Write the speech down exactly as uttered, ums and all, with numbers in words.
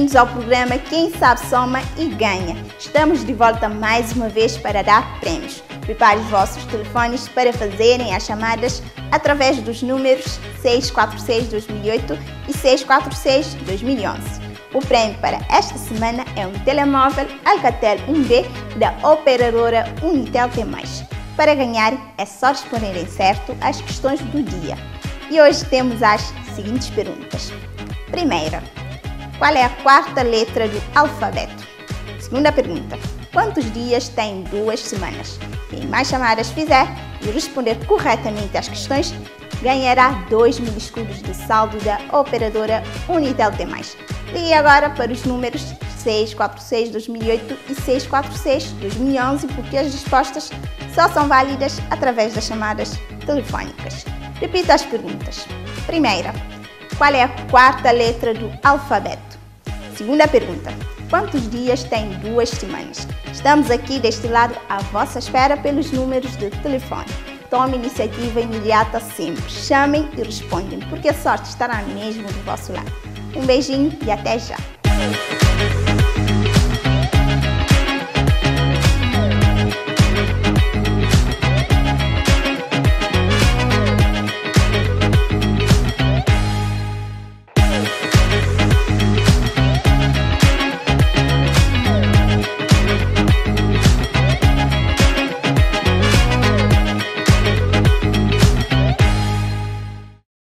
Bem-vindos ao programa Quem Sabe Soma e Ganha. Estamos de volta mais uma vez para dar prémios. Prepare os vossos telefones para fazerem as chamadas através dos números seis quatro seis dois mil e oito e seis quatro seis dois mil e onze. O prêmio para esta semana é um telemóvel Alcatel um B da operadora Unitel T mais. Para ganhar é só responderem certo às questões do dia. E hoje temos as seguintes perguntas. Primeira, qual é a quarta letra do alfabeto? Segunda pergunta, quantos dias tem duas semanas? Quem mais chamadas fizer e responder corretamente às questões ganhará dois mil escudos de saldo da operadora Unitel T mais. Ligue agora para os números seis quatro seis dois mil e oito e seis quatro seis dois mil e onze porque as respostas só são válidas através das chamadas telefónicas. Repita as perguntas. Primeira, qual é a quarta letra do alfabeto? Segunda pergunta, quantos dias tem duas semanas? Estamos aqui deste lado à vossa espera pelos números de telefone. Tome iniciativa imediata sempre. Chamem e respondem, porque a sorte estará mesmo do vosso lado. Um beijinho e até já!